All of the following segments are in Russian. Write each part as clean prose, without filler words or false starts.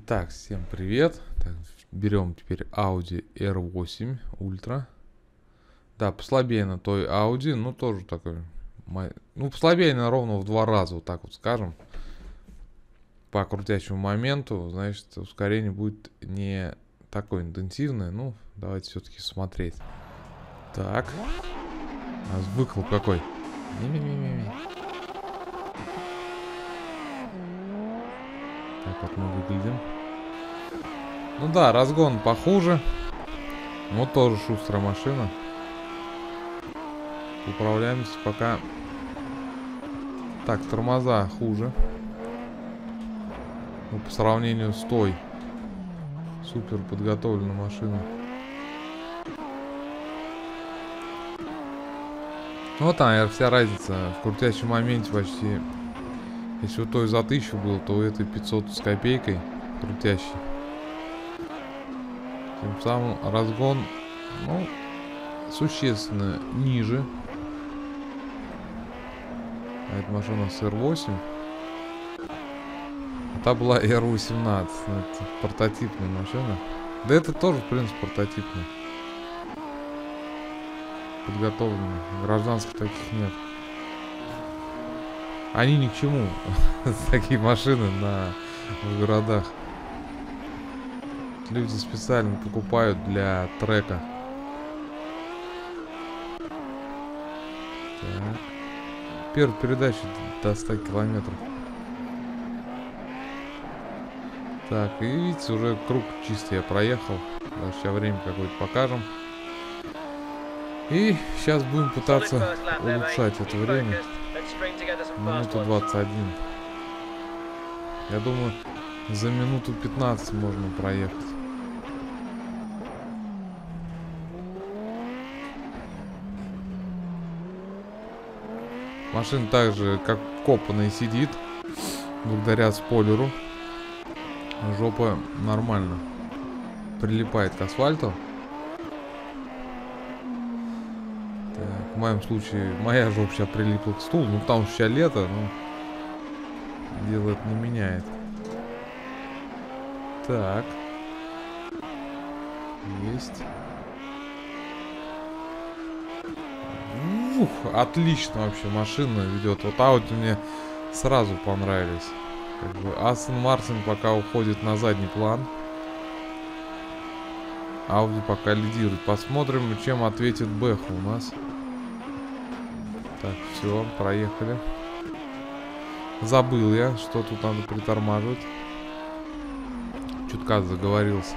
Итак, всем привет. Так, берем теперь Audi R8 Ultra. Да, послабее на той Audi, но тоже такой... Ну, послабее, наверное, ровно в 2 раза, вот так вот скажем. По крутящему моменту, значит, ускорение будет не такое интенсивное. Ну, давайте все-таки смотреть. Так. У нас выхлоп какой. Ми-ми-ми-ми-ми. Так вот мы выглядим. Ну да, разгон похуже. Но тоже шустрая машина. Управляемся пока. Так, тормоза хуже. Ну, по сравнению с той. Супер подготовленная машина. Ну вот, наверное, вся разница. В крутящем моменте почти. Если у той за 1000 был, то у этой 500 с копейкой крутящий. Тем самым разгон, ну, существенно ниже. А эта машина с R8. А та была R18. Это портативная машина. Да это тоже, в принципе, портативная. Подготовленная. Гражданских таких нет. Они ни к чему. Такие машины в городах. Люди специально покупают для трека. Так. Первая передача до 100 километров. Так, и видите, уже круг чистый я проехал. Сейчас время какое-то покажем. И сейчас будем пытаться улучшать это время. Минуту 21. Я думаю, за минуту 15 можно проехать. Машина также как копанная сидит. Благодаря спойлеру. Жопа нормально прилипает к асфальту. Так, в моем случае моя жопа сейчас прилипла к стулу. Ну потому что сейчас лето, но дело это не меняет. Так. Есть. Ух, отлично вообще машина ведет. Вот Audi мне сразу понравились. Как бы Aston Martin пока уходит на задний план. Audi пока лидирует. Посмотрим, чем ответит Бэха у нас. Так, все, проехали. Забыл я, что тут надо притормаживать. Чутка заговорился.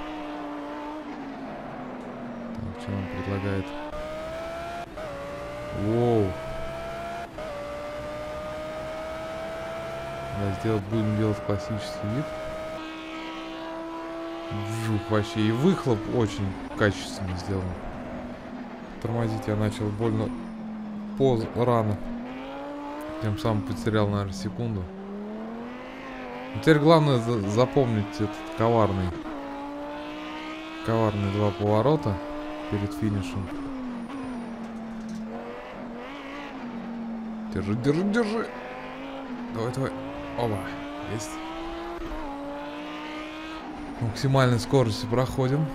Так, что он предлагает? Воу. Да, будем делать классический вид. Вжух, вообще. И выхлоп очень качественно сделан. Тормозить я начал больно рано. Тем самым потерял, наверное, секунду. Теперь главное запомнить этот коварные 2 поворота перед финишем. Держи, держи, держи. Давай, давай. Оба. Есть. Максимальной скорости проходим.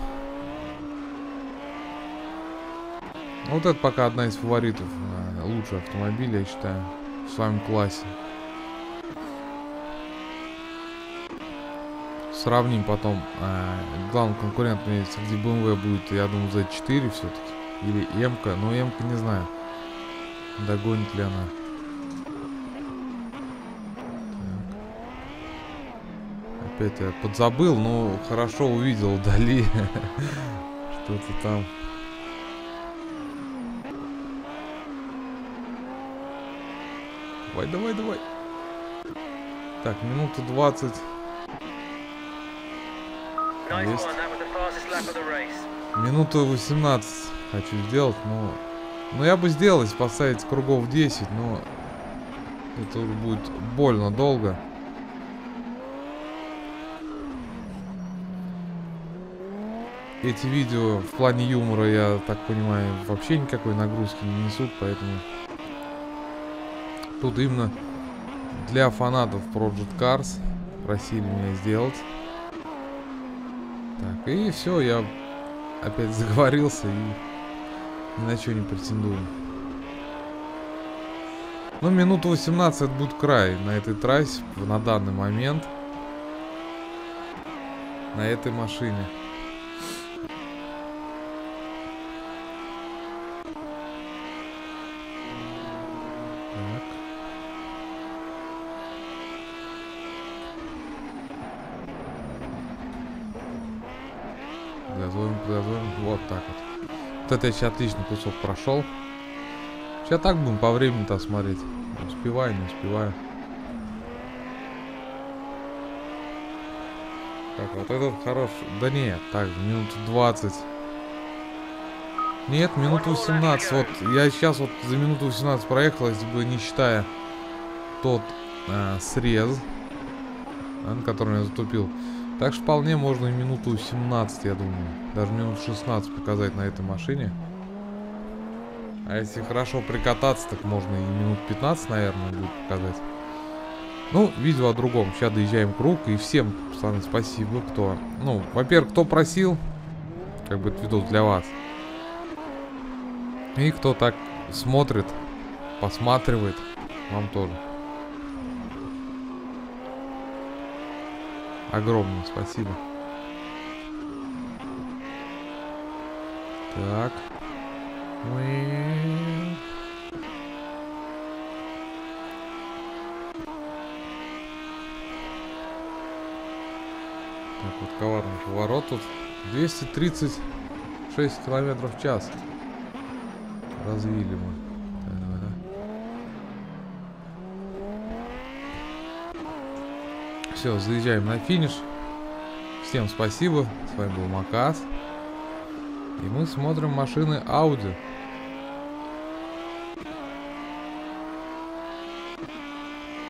Вот это пока одна из фаворитов. Лучший автомобиль, я считаю, в своем классе. Сравним потом. Главный конкурент среди BMW будет, я думаю, Z4 все-таки. Или М-ка. Но М-ка не знаю, догонит ли она. Опять я подзабыл, но хорошо увидел вдали. Что-то там. Давай, давай, давай. Так, минута 20. Есть. Минуту 18 хочу сделать, но... Ну, я бы сделал, если поставить кругов 10, но... Это уже будет больно долго. Эти видео в плане юмора, я так понимаю, вообще никакой нагрузки не несут, поэтому... Тут именно для фанатов Project Cars просили меня сделать. Так, и все, я опять заговорился и ни на что не претендую. Ну, минуту 18 будет край на этой трассе на данный момент. На этой машине. Так. Газуем. Вот так вот. Вот это я сейчас отличный кусок прошел. Сейчас так будем по времени-то смотреть. Успеваю, не успеваю. Так, вот этот хороший. Да нет, так, минут 20. Нет, минуту 18. Вот я сейчас вот за минуту 18 проехал, если бы не считая тот срез, на котором я затупил. Так что вполне можно и минуту 17, я думаю. Даже минут 16 показать на этой машине. А если хорошо прикататься, так можно и минут 15, наверное, будет показать. Ну, видео о другом. Сейчас доезжаем круг. И всем, пацаны, спасибо, кто... Ну, во-первых, кто просил, как бы это видос для вас. И кто так смотрит, посматривает, вам тоже. Огромное спасибо. Так. Так, вот коварный поворот тут. 236 километров в час. Развили мы. Все, заезжаем на финиш. Всем спасибо. С вами был Макас. И мы смотрим машины Audi.